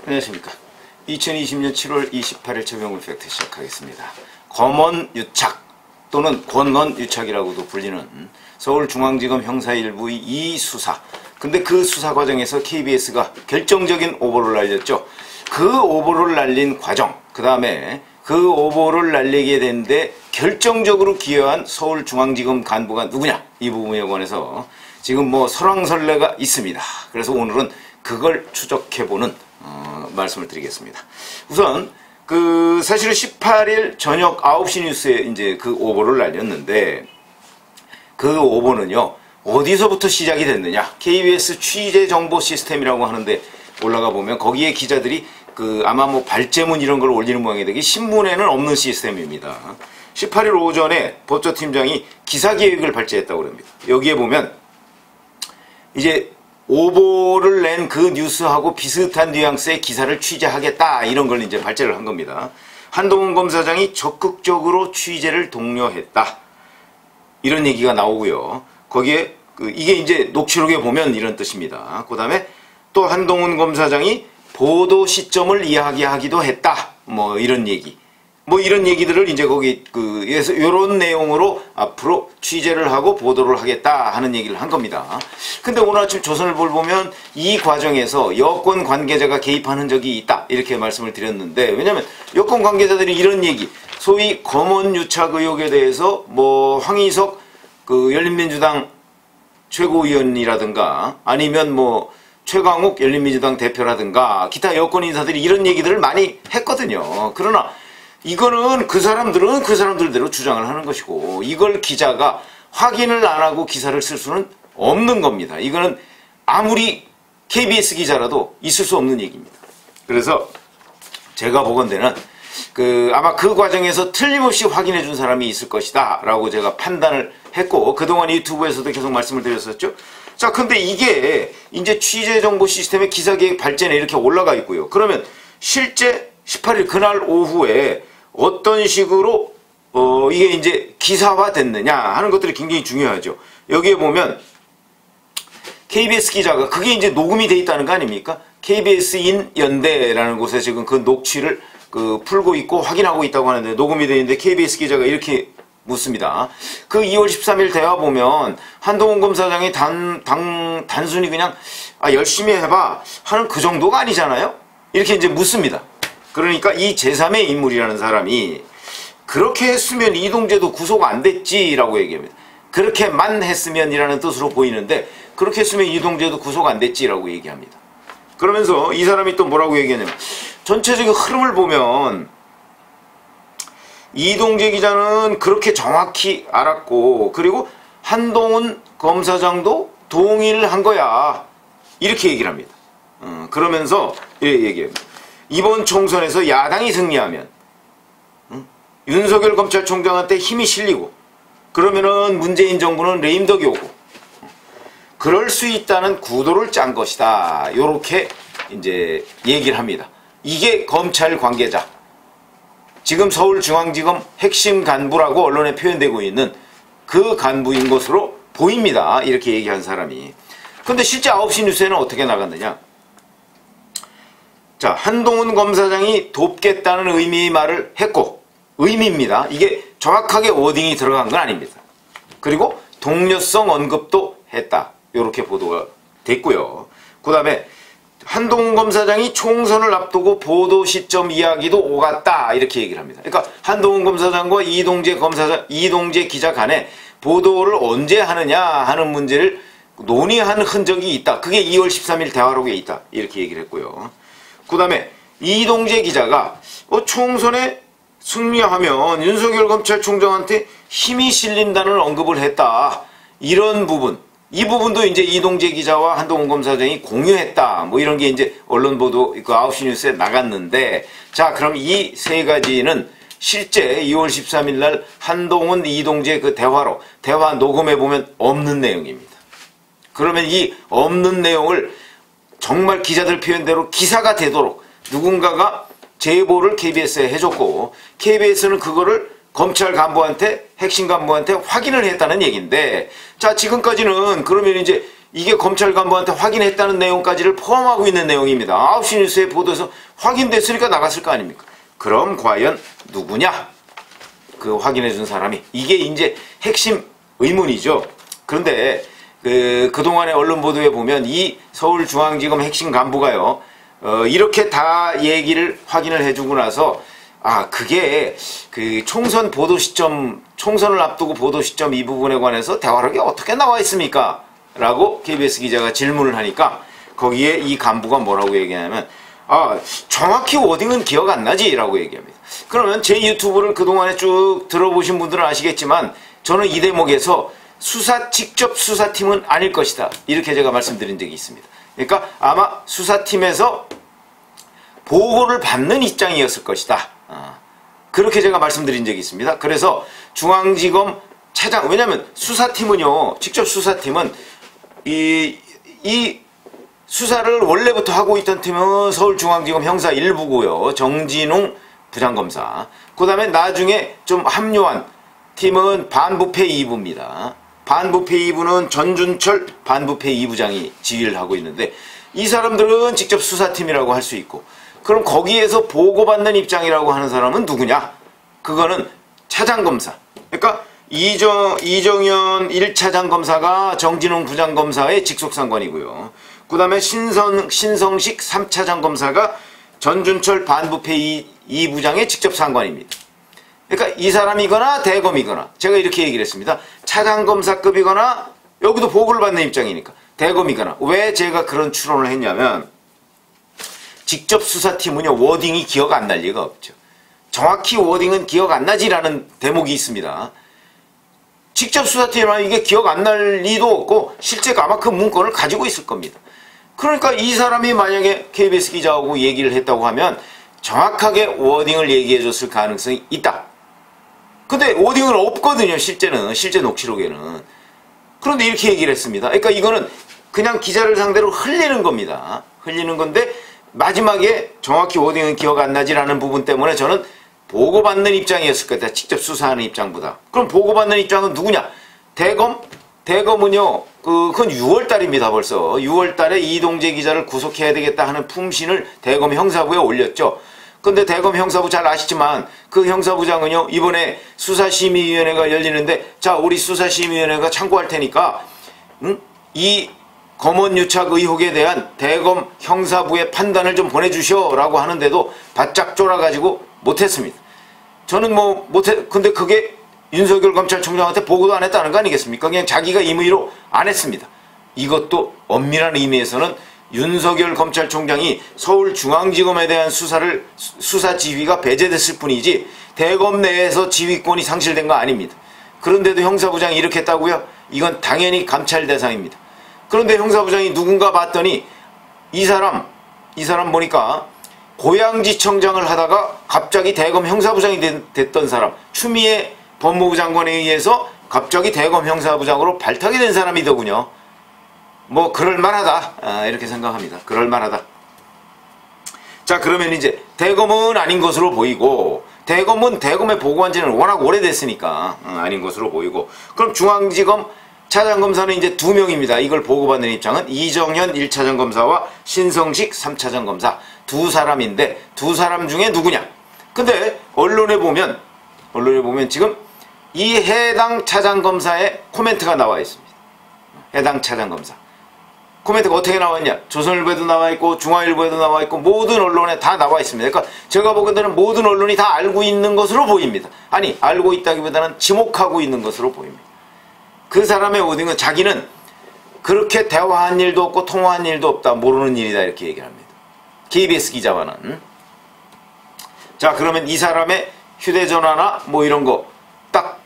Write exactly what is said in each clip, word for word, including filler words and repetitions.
안녕하십니까. 이천이십 년 칠월 이십팔일 최병훈 팩트 시작하겠습니다. 검언유착 또는 권언유착이라고도 불리는 서울중앙지검 형사 일부의 이 수사. 근데 그 수사 과정에서 케이비에스가 결정적인 오보를 날렸죠. 그 오보를 날린 과정, 그 다음에 그 오보를 날리게 된데 결정적으로 기여한 서울중앙지검 간부가 누구냐, 이 부분에 관해서 지금 뭐 설왕설래가 있습니다. 그래서 오늘은 그걸 추적해보는 어, 말씀을 드리겠습니다. 우선 그 사실은 십팔일 저녁 아홉 시 뉴스에 이제 그 오보를 날렸는데, 그 오보는요 어디서부터 시작이 됐느냐, 케이비에스 취재 정보 시스템이라고 하는데 올라가 보면 거기에 기자들이 그 아마 뭐 발제문 이런 걸 올리는 모양이 되게 신문에는 없는 시스템입니다. 십팔일 오전에 법조팀장이 기사계획을 발제했다고 합니다. 여기에 보면 이제 오보를 낸 그 뉴스하고 비슷한 뉘앙스의 기사를 취재하겠다, 이런 걸 이제 발제를 한 겁니다. 한동훈 검사장이 적극적으로 취재를 독려했다, 이런 얘기가 나오고요. 거기에 그 이게 이제 녹취록에 보면 이런 뜻입니다. 그 다음에 또 한동훈 검사장이 보도 시점을 이야기하기도 했다, 뭐 이런 얘기, 뭐 이런 얘기들을 이제 거기 그 요런 내용으로 앞으로 취재를 하고 보도를 하겠다 하는 얘기를 한 겁니다. 근데 오늘 아침 조선일보를 보면 이 과정에서 여권 관계자가 개입한 흔적이 있다, 이렇게 말씀을 드렸는데, 왜냐면 여권 관계자들이 이런 얘기, 소위 검언유착 의혹에 대해서 뭐 황희석 그 열린민주당 최고위원이라든가 아니면 뭐 최강욱 열린민주당 대표라든가 기타 여권 인사들이 이런 얘기들을 많이 했거든요. 그러나 이거는 그 사람들은 그 사람들대로 주장을 하는 것이고, 이걸 기자가 확인을 안 하고 기사를 쓸 수는 없는 겁니다. 이거는 아무리 케이비에스 기자라도 있을 수 없는 얘기입니다. 그래서 제가 보건대는 그 아마 그 과정에서 틀림없이 확인해 준 사람이 있을 것이다 라고 제가 판단을 했고, 그동안 유튜브에서도 계속 말씀을 드렸었죠. 자, 근데 이게 이제 취재정보 시스템의 기사계획 발제에 이렇게 올라가 있고요. 그러면 실제 십팔일 그날 오후에 어떤 식으로 어 이게 이제 기사화 됐느냐 하는 것들이 굉장히 중요하죠. 여기에 보면 케이비에스 기자가, 그게 이제 녹음이 돼 있다는 거 아닙니까? 케이비에스인 연대라는 곳에 지금 그 녹취를 그 풀고 있고 확인하고 있다고 하는데, 녹음이 돼 있는데 케이비에스 기자가 이렇게 묻습니다. 그 이월 십삼일 대화 보면 한동훈 검사장이 단, 단, 단순히 그냥 아, 열심히 해봐 하는 그 정도가 아니잖아요? 이렇게 이제 묻습니다. 그러니까 이 제삼의 인물이라는 사람이 그렇게 했으면 이동재도 구속 안 됐지라고 얘기합니다. 그렇게만 했으면이라는 뜻으로 보이는데, 그렇게 했으면 이동재도 구속 안 됐지라고 얘기합니다. 그러면서 이 사람이 또 뭐라고 얘기하냐면, 전체적인 흐름을 보면 이동재 기자는 그렇게 정확히 알았고, 그리고 한동훈 검사장도 동의를 한 거야, 이렇게 얘기를 합니다. 음, 그러면서 이렇게 얘기합니다. 이번 총선에서 야당이 승리하면 음, 윤석열 검찰총장한테 힘이 실리고, 그러면은 문재인 정부는 레임덕이 오고, 그럴 수 있다는 구도를 짠 것이다, 요렇게 이제 얘기를 합니다. 이게 검찰 관계자, 지금 서울중앙지검 핵심 간부라고 언론에 표현되고 있는 그 간부인 것으로 보입니다, 이렇게 얘기한 사람이. 근데 실제 아홉 시 뉴스에는 어떻게 나갔느냐. 자, 한동훈 검사장이 돕겠다는 의미의 말을 했고, 의미입니다. 이게 정확하게 워딩이 들어간 건 아닙니다. 그리고 동료성 언급도 했다, 이렇게 보도가 됐고요. 그 다음에 한동훈 검사장이 총선을 앞두고 보도 시점 이야기도 오갔다, 이렇게 얘기를 합니다. 그러니까 한동훈 검사장과 이동재 검사장, 이동재 기자 간에 보도를 언제 하느냐 하는 문제를 논의한 흔적이 있다. 그게 이월 십삼일 대화록에 있다, 이렇게 얘기를 했고요. 그 다음에 이동재 기자가 어, 총선에 승리하면 윤석열 검찰총장한테 힘이 실린다는 언급을 했다, 이런 부분, 이 부분도 이제 이동재 기자와 한동훈 검사장이 공유했다, 뭐 이런 게 이제 언론 보도 그 아홉 시 뉴스에 나갔는데, 자, 그럼 이 세 가지는 실제 이월 십삼일 날 한동훈, 이동재 그 대화로, 대화 녹음해 보면 없는 내용입니다. 그러면 이 없는 내용을 정말 기자들 표현대로 기사가 되도록 누군가가 제보를 케이비에스에 해줬고, 케이비에스는 그거를 검찰 간부한테, 핵심 간부한테 확인을 했다는 얘기인데, 자, 지금까지는 그러면 이제 이게 검찰 간부한테 확인했다는 내용까지를 포함하고 있는 내용입니다. 아홉 시 뉴스에 보도해서 확인됐으니까 나갔을 거 아닙니까? 그럼 과연 누구냐? 그 확인해준 사람이. 이게 이제 핵심 의문이죠. 그런데 그, 그동안의 언론 보도에 보면 이 서울중앙지검 핵심 간부가요, 어, 이렇게 다 얘기를 확인을 해주고 나서, 아, 그게 그 총선 보도 시점, 총선을 앞두고 보도 시점 이 부분에 관해서 대화록이 어떻게 나와 있습니까? 라고 케이비에스 기자가 질문을 하니까 거기에 이 간부가 뭐라고 얘기하냐면, 아, 정확히 워딩은 기억 안 나지? 라고 얘기합니다. 그러면 제 유튜브를 그동안에 쭉 들어보신 분들은 아시겠지만 저는 이 대목에서 수사, 직접 수사팀은 아닐 것이다. 이렇게 제가 말씀드린 적이 있습니다. 그러니까 아마 수사팀에서 보고를 받는 입장이었을 것이다. 아, 그렇게 제가 말씀드린 적이 있습니다. 그래서 중앙지검 차장, 왜냐하면 수사팀은요, 직접 수사팀은 이, 이 수사를 원래부터 하고 있던 팀은 서울중앙지검 형사 일 부고요. 정진웅 부장검사. 그 다음에 나중에 좀 합류한 팀은 반부패 이 부입니다. 반부패 이 부는 전준철 반부패 이 부장이 지휘를 하고 있는데 이 사람들은 직접 수사팀이라고 할 수 있고, 그럼 거기에서 보고받는 입장이라고 하는 사람은 누구냐? 그거는 차장검사. 그러니까 이정, 이정현 일 차장검사가 정진웅 부장검사의 직속상관이고요. 그 다음에 신성, 신성식 삼 차장검사가 전준철 반부패 이 부장의 직접 상관입니다. 그러니까 이 사람이거나 대검이거나, 제가 이렇게 얘기를 했습니다. 차장검사급이거나 여기도 보고를 받는 입장이니까 대검이거나. 왜 제가 그런 추론을 했냐면 직접 수사팀은요, 워딩이 기억 안 날 리가 없죠. 정확히 워딩은 기억 안 나지라는 대목이 있습니다. 직접 수사팀은 이게 기억 안 날 리도 없고 실제 아마 그 문건을 가지고 있을 겁니다. 그러니까 이 사람이 만약에 케이비에스 기자하고 얘기를 했다고 하면 정확하게 워딩을 얘기해 줬을 가능성이 있다. 근데 워딩은 없거든요, 실제는. 실제 녹취록에는. 그런데 이렇게 얘기를 했습니다. 그러니까 이거는 그냥 기자를 상대로 흘리는 겁니다. 흘리는 건데 마지막에 정확히 워딩은 기억 안 나지라는 부분 때문에 저는 보고받는 입장이었을 거다. 직접 수사하는 입장보다. 그럼 보고받는 입장은 누구냐? 대검? 대검은요, 그, 그건 유월 달입니다, 벌써. 유월 달에 이동재 기자를 구속해야 되겠다 하는 품신을 대검 형사부에 올렸죠. 근데 대검 형사부 잘 아시지만 그 형사부장은요, 이번에 수사심의위원회가 열리는데, 자, 우리 수사심의위원회가 참고할 테니까, 응? 이 검언유착 의혹에 대한 대검 형사부의 판단을 좀 보내주시오 라고 하는데도 바짝 쫄아가지고 못했습니다. 저는 뭐 못해, 근데 그게 윤석열 검찰총장한테 보고도 안 했다는 거 아니겠습니까? 그냥 자기가 임의로 안 했습니다. 이것도 엄밀한 의미에서는 윤석열 검찰총장이 서울중앙지검에 대한 수사를, 수사 지휘가 배제됐을 뿐이지 대검 내에서 지휘권이 상실된 거 아닙니다. 그런데도 형사부장이 이렇게 했다고요? 이건 당연히 감찰 대상입니다. 그런데 형사부장이 누군가 봤더니 이 사람, 이 사람 보니까 고양지청장을 하다가 갑자기 대검 형사부장이 됐던 사람, 추미애 법무부 장관에 의해서 갑자기 대검 형사부장으로 발탁이 된 사람이더군요. 뭐 그럴만하다, 아, 이렇게 생각합니다. 그럴만하다. 자, 그러면 이제 대검은 아닌 것으로 보이고, 대검은 대검에 보고한 지는 워낙 오래됐으니까 음, 아닌 것으로 보이고, 그럼 중앙지검 차장검사는 이제 두 명입니다. 이걸 보고받는 입장은 이정현 일 차장검사와 신성식 삼 차장검사 두 사람인데, 두 사람 중에 누구냐? 근데 언론에 보면 언론에 보면 지금 이 해당 차장검사의 코멘트가 나와 있습니다. 해당 차장검사 코멘트가 어떻게 나왔냐? 조선일보에도 나와 있고 중앙일보에도 나와 있고 모든 언론에 다 나와 있습니다. 그러니까 제가 보기에는 모든 언론이 다 알고 있는 것으로 보입니다. 아니, 알고 있다기보다는 지목하고 있는 것으로 보입니다. 그 사람의 워딩은 자기는 그렇게 대화한 일도 없고 통화한 일도 없다, 모르는 일이다, 이렇게 얘기를 합니다. 케이비에스 기자와는. 자, 그러면 이 사람의 휴대전화나 뭐 이런 거 딱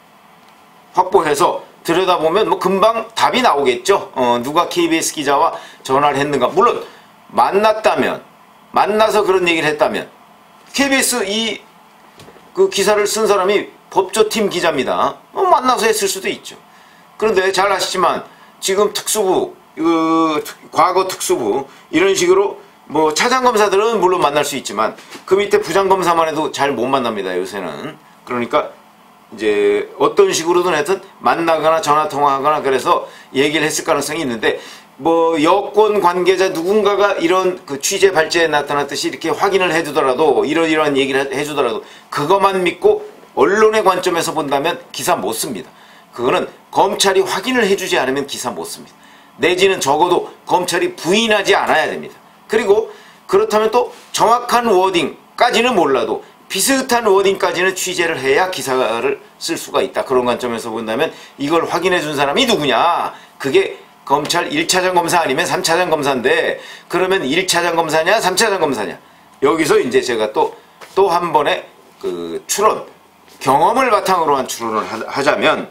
확보해서 들여다보면 뭐 금방 답이 나오겠죠. 어, 누가 케이비에스 기자와 전화를 했는가. 물론 만났다면, 만나서 그런 얘기를 했다면, 케이비에스 이 그 기사를 쓴 사람이 법조팀 기자입니다. 어, 만나서 했을 수도 있죠. 그런데 잘 아시지만 지금 특수부, 그 과거 특수부 이런 식으로 뭐 차장검사들은 물론 만날 수 있지만 그 밑에 부장검사만 해도 잘 못 만납니다, 요새는. 그러니까 이제 어떤 식으로든 하여튼 만나거나 전화 통화하거나 그래서 얘기를 했을 가능성이 있는데, 뭐 여권 관계자 누군가가 이런 그 취재 발제에 나타났듯이 이렇게 확인을 해주더라도, 이러이러한 얘기를 해주더라도 그것만 믿고 언론의 관점에서 본다면 기사 못 씁니다. 그거는 검찰이 확인을 해주지 않으면 기사 못 씁니다. 내지는 적어도 검찰이 부인하지 않아야 됩니다. 그리고 그렇다면 또 정확한 워딩까지는 몰라도 비슷한 워딩까지는 취재를 해야 기사를 쓸 수가 있다. 그런 관점에서 본다면 이걸 확인해 준 사람이 누구냐? 그게 검찰 일 차장 검사 아니면 삼 차장 검사인데, 그러면 일 차장 검사냐 삼 차장 검사냐? 여기서 이제 제가 또 또 한 번의 그 추론, 경험을 바탕으로 한 추론을 하자면,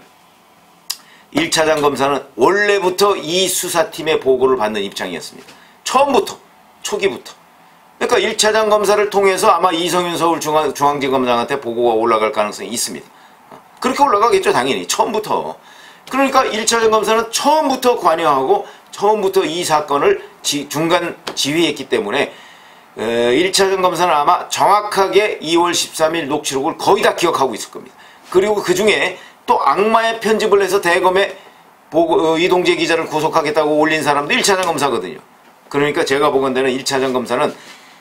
일 차장 검사는 원래부터 이 수사팀의 보고를 받는 입장이었습니다. 처음부터, 초기부터. 그러니까 일 차장 검사를 통해서 아마 이성윤 서울중앙, 중앙지검장한테 보고가 올라갈 가능성이 있습니다. 그렇게 올라가겠죠, 당연히. 처음부터. 그러니까 일 차장 검사는 처음부터 관여하고 처음부터 이 사건을 지, 중간 지휘했기 때문에 에, 일 차장 검사는 아마 정확하게 이월 십삼일 녹취록을 거의 다 기억하고 있을 겁니다. 그리고 그 중에 또 악마의 편집을 해서 대검에 보고, 어, 이동재 기자를 구속하겠다고 올린 사람도 일 차장 검사거든요. 그러니까 제가 보건대는 일 차장 검사는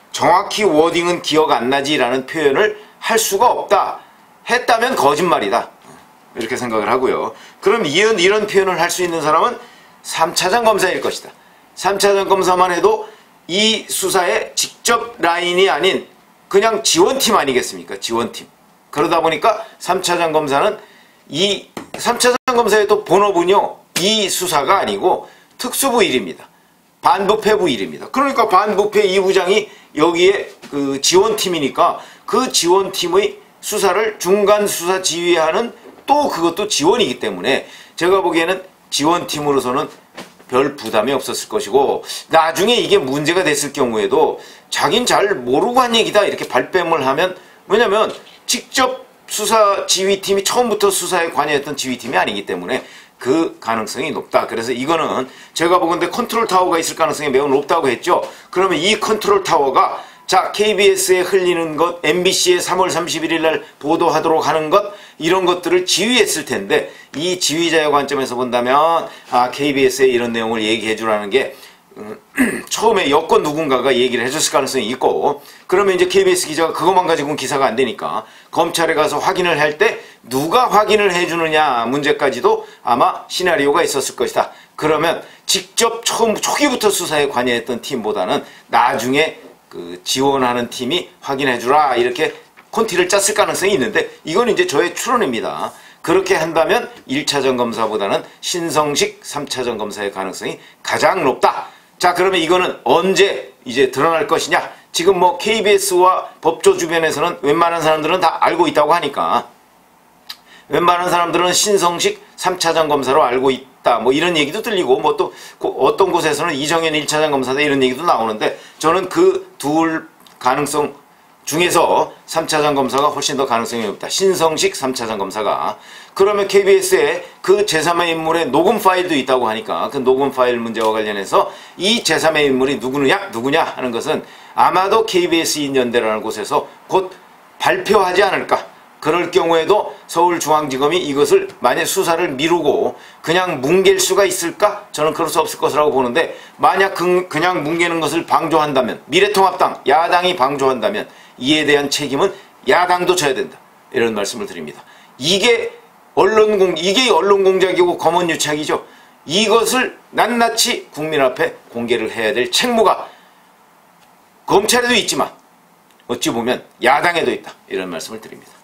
정확히 워딩은 기억 안 나지라는 표현을 할 수가 없다. 했다면 거짓말이다. 이렇게 생각을 하고요. 그럼 이런, 이런 표현을 할 수 있는 사람은 삼 차장 검사일 것이다. 삼 차장 검사만 해도 이 수사의 직접 라인이 아닌 그냥 지원팀 아니겠습니까? 지원팀. 그러다 보니까 삼 차장 검사는 이 삼 차장 검사의 또 본업은요, 이 수사가 아니고 특수부 일입니다. 반부패부 일입니다. 그러니까 반부패 이 부장이 여기에 그 지원팀이니까 그 지원팀의 수사를 중간 수사 지휘하는 또 그것도 지원이기 때문에 제가 보기에는 지원팀으로서는 별 부담이 없었을 것이고, 나중에 이게 문제가 됐을 경우에도 자긴 잘 모르고 한 얘기다 이렇게 발뺌을 하면, 왜냐면 직접 수사 지휘팀이 처음부터 수사에 관여했던 지휘팀이 아니기 때문에 그 가능성이 높다. 그래서 이거는 제가 보건대 컨트롤 타워가 있을 가능성이 매우 높다고 했죠. 그러면 이 컨트롤 타워가 자 케이비에스에 흘리는 것, 엠비씨에 삼월 삼십일일 날 보도하도록 하는 것, 이런 것들을 지휘했을 텐데, 이 지휘자의 관점에서 본다면 아 케이비에스에 이런 내용을 얘기해 주라는 게 음, 처음에 여권 누군가가 얘기를 해줬을 가능성이 있고, 그러면 이제 케이비에스 기자가 그것만 가지고는 기사가 안 되니까 검찰에 가서 확인을 할 때 누가 확인을 해주느냐 문제까지도 아마 시나리오가 있었을 것이다. 그러면 직접 처음 초기부터 수사에 관여했던 팀보다는 나중에 그 지원하는 팀이 확인해주라 이렇게 콘티를 짰을 가능성이 있는데, 이건 이제 저의 추론입니다. 그렇게 한다면 일 차장 검사보다는 신성식 삼 차장 검사의 가능성이 가장 높다. 자, 그러면 이거는 언제 이제 드러날 것이냐? 지금 뭐 케이비에스와 법조 주변에서는 웬만한 사람들은 다 알고 있다고 하니까, 웬만한 사람들은 신성식 삼 차장 검사로 알고 있다 뭐 이런 얘기도 들리고, 뭐 또 어떤 곳에서는 이정현 일 차장 검사다 이런 얘기도 나오는데, 저는 그 둘 가능성 중에서 삼 차장 검사가 훨씬 더 가능성이 높다. 신성식 삼 차장 검사가. 그러면 케이비에스에 그 제삼의 인물의 녹음 파일도 있다고 하니까, 그 녹음 파일 문제와 관련해서 이 제삼의 인물이 누구느냐 누구냐 하는 것은 아마도 케이비에스 연대라는 곳에서 곧 발표하지 않을까. 그럴 경우에도 서울중앙지검이 이것을 만약 수사를 미루고 그냥 뭉갤 수가 있을까? 저는 그럴 수 없을 것이라고 보는데, 만약 그, 그냥 뭉개는 것을 방조한다면, 미래통합당, 야당이 방조한다면 이에 대한 책임은 야당도 져야 된다. 이런 말씀을 드립니다. 이게 언론공, 이게 언론공작이고 검언유착이죠. 이것을 낱낱이 국민 앞에 공개를 해야 될 책무가 검찰에도 있지만 어찌 보면 야당에도 있다. 이런 말씀을 드립니다.